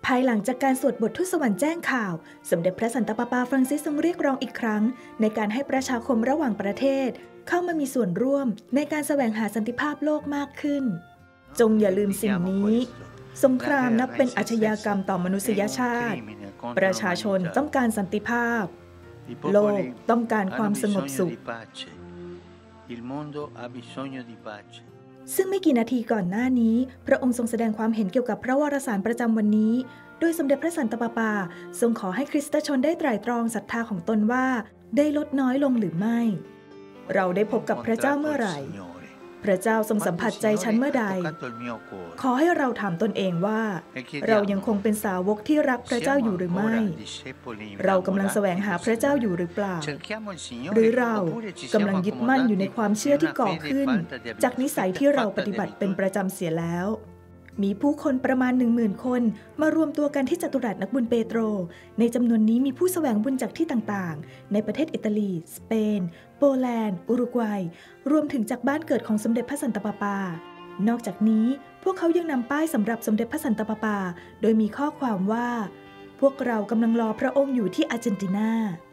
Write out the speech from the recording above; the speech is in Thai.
ภายหลังจากการสวดบททูตสวรรค์แจ้งข่าวสมเด็จพระสันตะปาปาฟรังซิสทรงเรียกร้องอีกครั้งในการให้ประชาคมระหว่างประเทศเข้ามามีส่วนร่วมในการแสวงหาสันติภาพโลกมากขึ้นจงอย่าลืมสิ่งนี้สงครามนับเป็นอาชญากรรมต่อมนุษยชาติประชาชนต้องการสันติภาพโลกต้องการความสงบสุขซึ่งไม่กี่นาทีก่อนหน้านี้พระองค์ทรงแสดงความเห็นเกี่ยวกับพระวารสารประจำวันนี้โดยสมเด็จพระสันตะปาปาทรงขอให้คริสตชนได้ไตร่ตรองศรัทธาของตนว่าได้ลดน้อยลงหรือไม่เราได้พบกับพระเจ้าเมื่อไหร่พระเจ้าทรงสัมผัสใจฉันเมื่อใดขอให้เราถามตนเองว่าเรายังคงเป็นสาวกที่รักพระเจ้าอยู่หรือไม่เรากำลังแสวงหาพระเจ้าอยู่หรือเปล่าหรือเรากำลังยึดมั่นอยู่ในความเชื่อที่ก่อขึ้นจากนิสัยที่เราปฏิบัติเป็นประจำเสียแล้วมีผู้คนประมาณ 10,000 คนมารวมตัวกันที่จัตุรัสนักบุญเปโตรในจำนวนนี้มีผู้แสวงบุญจากที่ต่างๆในประเทศอิตาลีสเปนโปแลนด์อุรุกวัยรวมถึงจากบ้านเกิดของสมเด็จพระสันตะปาปานอกจากนี้พวกเขายังนำป้ายสำหรับสมเด็จพระสันตะปาปาโดยมีข้อความว่าพวกเรากำลังรอพระองค์อยู่ที่อาร์เจนตินา